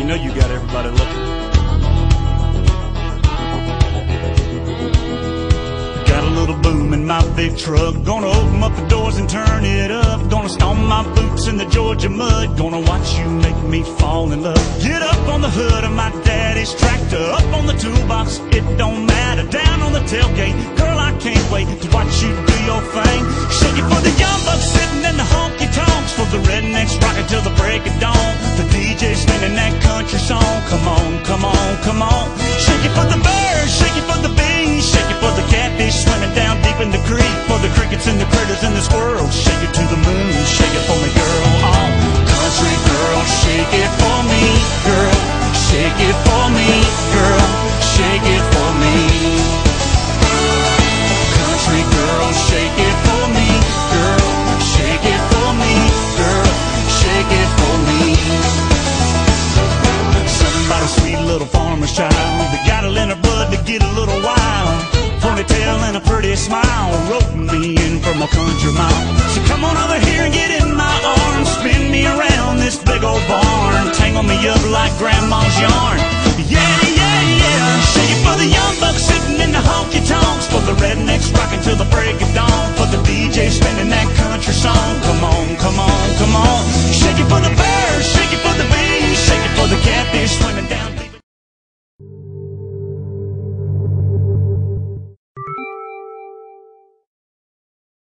You know you got everybody looking. Got a little boom in my big truck. Gonna open up the doors and turn it up. Gonna stomp my boots in the Georgia mud. Gonna watch you make me fall in love. Get up on the hood of my daddy's tractor. Up on the toolbox, it don't matter. Down on the tailgate, girl, I can't wait to watch you do your thing. Shake it for the young bucks sitting in the honky tonks. For the rednecks rocking till the break of dawn. The DJ spinning that country song. Come on, come on, come on. Shake it for the birds, shake it for the bees. Shake it for the catfish swimming down deep in the creek. For the crickets and the critters and the squirrels. Shake it to the moon, shake it for me, girl. Oh, country girl, shake it for me, girl. Shake it for me, girl. Shake it for me. Country girl, shake it for me, girl. Shake it for me, girl. Shake it for me. Somebody sweet little farmer's child that got it in her blood to get a little wild. Ponytail and a pretty smile, roping me in from a country mile.